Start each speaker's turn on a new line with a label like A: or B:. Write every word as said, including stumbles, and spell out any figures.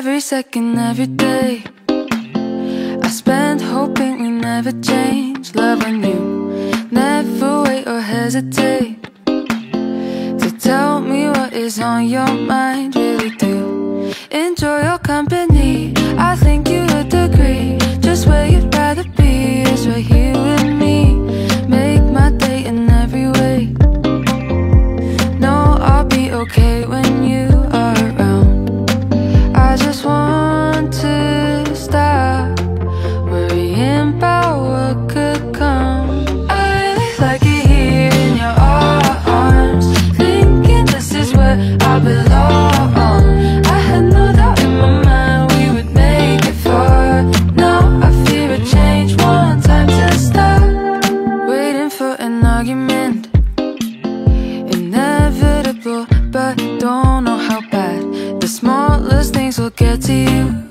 A: Every second, every day, I spend hoping we never change. Loving you, never wait or hesitate to tell me what is on your mind. Really do enjoy your company. I think you would agree. Just where you'd rather be is right here with me. Make my day in every way. No, I'll be okay when you are around. I just want to stop worrying about what could come. I really like it here in your arms, thinking this is where I belong. I had no doubt in my mind we would make it far. Now I fear a change, one time to stop waiting for an argument. Inevitable, but don't know how bad the smallest things will get to you.